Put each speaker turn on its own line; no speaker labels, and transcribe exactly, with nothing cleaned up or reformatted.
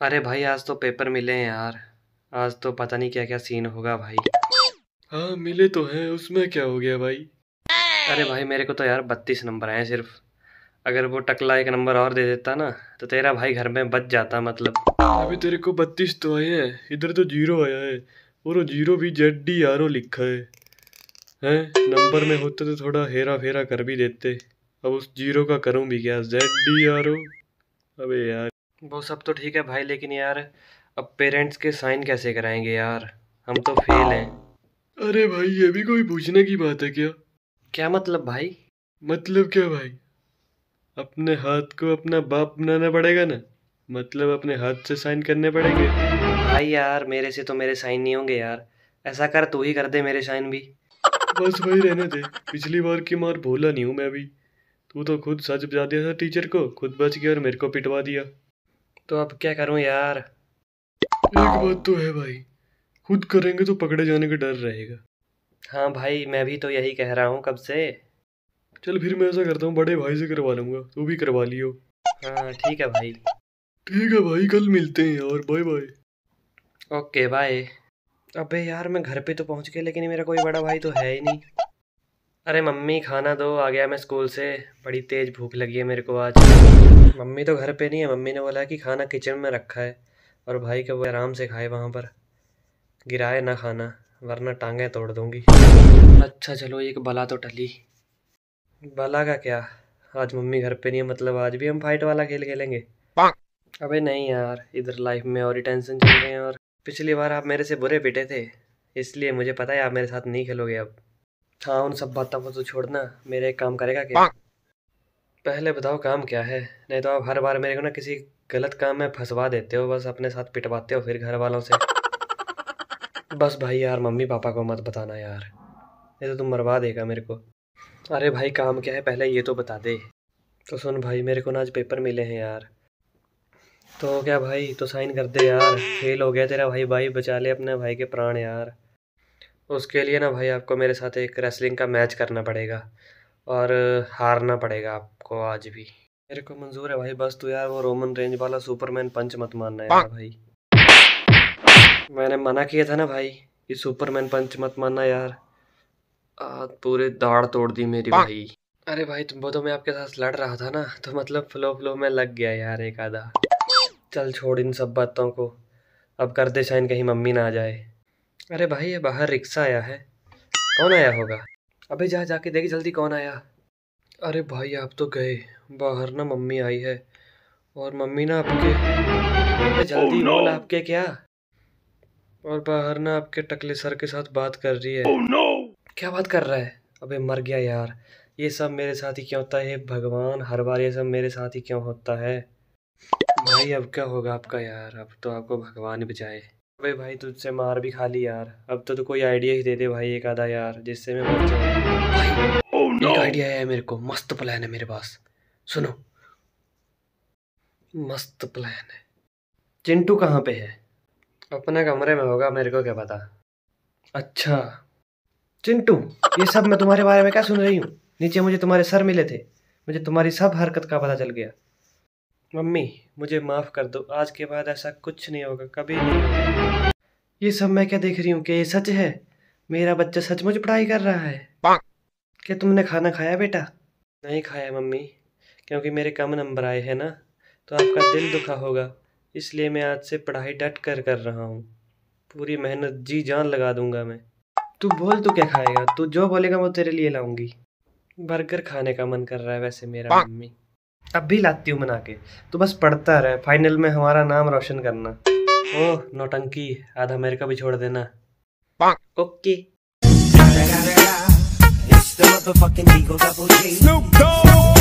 अरे भाई आज तो पेपर मिले हैं यार। आज तो पता नहीं क्या क्या सीन होगा भाई।
हाँ मिले तो हैं, उसमें क्या हो गया भाई।
अरे भाई मेरे को तो यार बत्तीस नंबर आए सिर्फ। अगर वो टकला एक नंबर और दे देता ना तो तेरा भाई घर में बच जाता मतलब।
अभी तेरे को बत्तीस तो आए हैं, इधर तो जीरो आया है। और वो जीरो भी जेड डी आर ओ लिखा है। हैं नंबर में होते तो थोड़ा हेरा फेरा कर भी देते। अब उस जीरो का करूं भी क्या, जेड डी आर ओ। अबे यार
वो सब तो ठीक है भाई, लेकिन यार अब पेरेंट्स के साइन कैसे कराएंगे यार। हम तो फेल हैं।
अरे भाई ये भी कोई पूछने की बात है क्या।
क्या मतलब भाई?
मतलब क्या भाई, अपने हाथ को अपना बाप बनाना पड़ेगा ना। मतलब अपने हाथ से साइन करने पड़ेंगे।
भाई यार मेरे से तो मेरे साइन नहीं होंगे यार। ऐसा कर तू ही कर दे मेरे साइन भी।
बस भाई रहने दे, पिछली बार की मार भूला नहीं हूँ मैं अभी। तू तो खुद सच बता दिया था टीचर को, खुद बच गया और मेरे को पिटवा दिया।
तो अब क्या करूं यार।
एक बात तो है भाई, खुद करेंगे तो पकड़े जाने का डर रहेगा।
हाँ भाई मैं भी तो यही कह रहा हूँ कब से।
चल फिर मैं ऐसा करता हूँ, बड़े भाई से करवा लूंगा, तू भी करवा लियो।
हाँ ठीक है भाई।
ठीक है भाई, कल मिलते हैं यार, बाय बाय।
Okay bye. अबे यार मैं घर पे तो पहुंच गया लेकिन मेरा कोई बड़ा भाई तो है ही नहीं। अरे मम्मी खाना दो, आ गया मैं स्कूल से। बड़ी तेज भूख लगी है मेरे को आज। मम्मी तो घर पे नहीं है, मम्मी ने बोला कि खाना किचन में रखा है और भाई का वो आराम से खाए वहाँ पर। गिराए ना खाना वरना टांगें तोड़ दूंगी। अच्छा चलो एक बला तो टली। बला का क्या, आज मम्मी घर पे नहीं है मतलब आज भी हम फाइट वाला खेल खेलेंगे। अबे नहीं यार, इधर लाइफ में और ही टेंशन चल रहे हैं और पिछली बार आप मेरे से बुरे पिटे थे, इसलिए मुझे पता है आप मेरे साथ नहीं खेलोगे अब। हाँ उन सब बातों को तो छोड़ना, मेरे एक काम करेगा क्या? पहले बताओ काम क्या है, नहीं तो आप हर बार मेरे को ना किसी गलत काम में फंसवा देते हो, बस अपने साथ पिटवाते हो फिर घर वालों से। बस भाई यार मम्मी पापा को मत बताना यार, नहीं तो तुम मरवा देगा मेरे को। अरे भाई काम क्या है पहले ये तो बता दे। तो सुन भाई मेरे को ना आज पेपर मिले हैं यार। तो क्या भाई, तो साइन कर दे यार, फेल हो गया तेरा भाई, भाई बचा ले अपने भाई के प्राण यार। उसके लिए ना भाई आपको मेरे साथ एक रेसलिंग का मैच करना पड़ेगा और हारना पड़ेगा आपको आज भी। मेरे को मंजूर है भाई, बस तू यार वो रोमन रेंज वाला सुपरमैन पंच मत मारना यार भाई। मैंने मना किया था ना भाई कि सुपरमैन पंच मत मारना यार। आज पूरे दाढ़ तोड़ दी मेरी भाई। अरे भाई तुम वो तो मैं आपके साथ लड़ रहा था ना तो मतलब फ्लो फ्लो में लग गया यार एक आधा। चल छोड़ इन सब बातों को, अब कर दे साइन कहीं मम्मी ना आ जाए। अरे भाई ये बाहर रिक्शा आया है, कौन आया होगा? अबे जा जाके देख जल्दी कौन आया। अरे भाई आप तो गए, बाहर ना मम्मी आई है और मम्मी ना आपके, अबे जल्दी
oh, no.
बोल आपके क्या। और बाहर ना आपके टकले सर के साथ बात कर रही है।
oh, no.
क्या बात कर रहा है? अबे मर गया यार, ये सब मेरे साथ ही क्यों होता है भगवान, हर बार ये सब मेरे साथ ही क्यों होता है। भाई अब क्या होगा आपका यार, अब तो आपको भगवान ही बचाए। अबे भाई तुझसे मार भी खा ली यार, अब तो तू कोई आइडिया ही दे दे भाई एक आधा यार, जिससे मैं बच जाऊँ भाई।
oh, no.
एक आइडिया है मेरे को, मस्त प्लान है मेरे पास, सुनो। मस्त प्लान है। चिंटू कहाँ पे है? अपने कमरे में होगा, मेरे को क्या पता। अच्छा चिंटू, ये सब मैं तुम्हारे बारे में क्या सुन रही हूँ? नीचे मुझे तुम्हारे सर मिले थे, मुझे तुम्हारी सब हरकत का पता चल गया। मम्मी मुझे माफ़ कर दो, आज के बाद ऐसा कुछ नहीं होगा, कभी नहीं होगा। ये सब मैं क्या देख रही हूँ, कि ये सच है? मेरा बच्चा सचमुच पढ़ाई कर रहा है? क्या तुमने खाना खाया बेटा? नहीं खाया मम्मी, क्योंकि मेरे कम नंबर आए हैं ना, तो आपका दिल दुखा होगा, इसलिए मैं आज से पढ़ाई डट कर कर रहा हूँ। पूरी मेहनत जी जान लगा दूंगा मैं। तू बोल तू क्या खाएगा, तू जो बोलेगा वो तेरे लिए लाऊंगी। बर्गर खाने का मन कर रहा है वैसे मेरा मम्मी, अब भी लाती हूँ बना के। तू बस पढ़ता रहे, फाइनल में हमारा नाम रोशन करना। ओह नौटंकी, आधा मेरे का भी छोड़ देना। ओके।